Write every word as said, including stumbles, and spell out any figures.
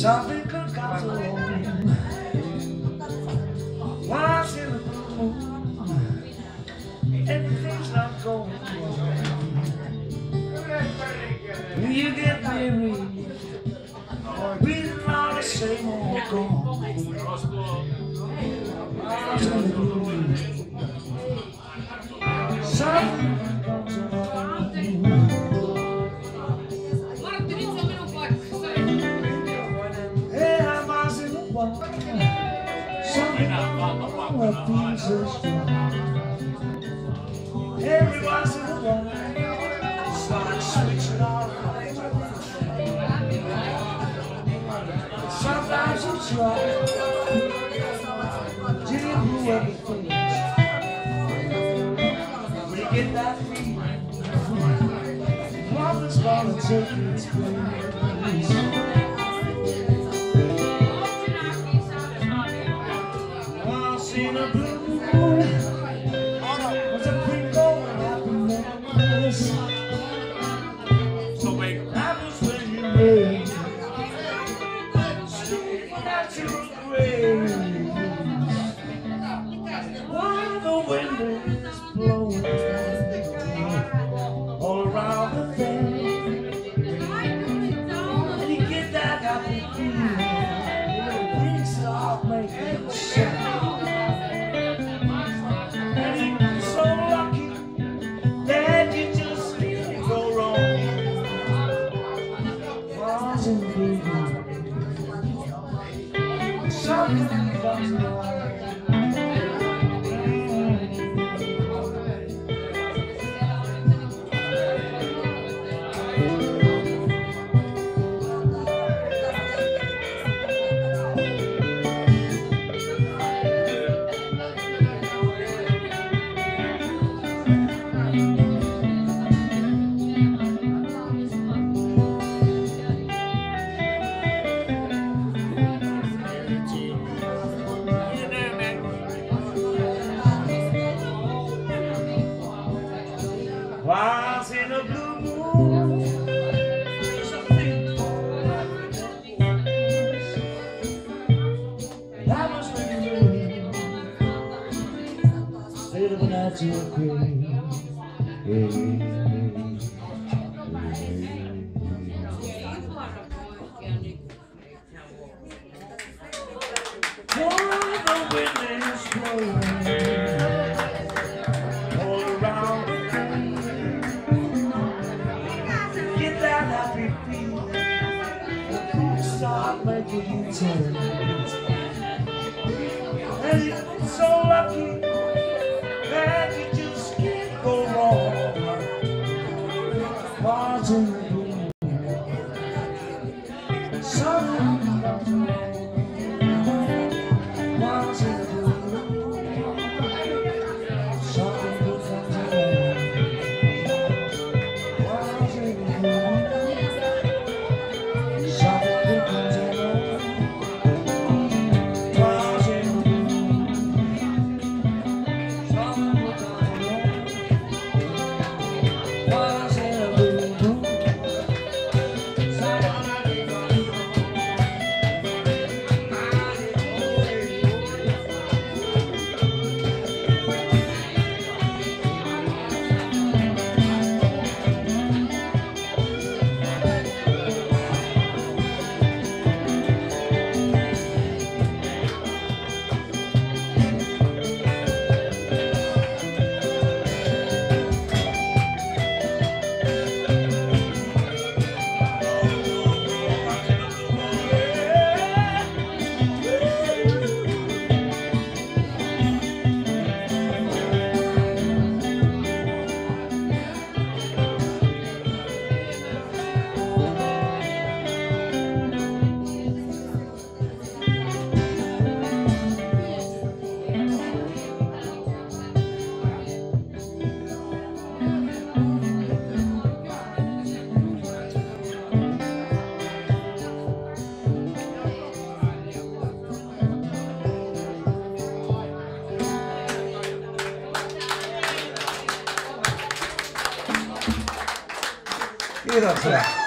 Something could come along. Once in a blue moon, everything's not going wrong. You get married, breathing on the same old gone. Once in a blue moon, something comes along. Hey, I'm once in a while. Something like things are strong. Every once in a while, start switching on. Sometimes you try to improve everything. When you get that feeling, love is gonna take its place. In a blue moon, was a twinkle and happiness. So wait, that was when you made natural grace. While the wind is blowing all around the thing, and you get that happy feeling, things start making sense. Something comes along. Once in a blue moon, that was when you stayed of a natural grace. While the wind is blowing all around the start making you turn. And you're so lucky that you just can't go wrong. Watching the blue, something comes along. Watching the blue, something good comes along. Watching the blue. Kiitoksia.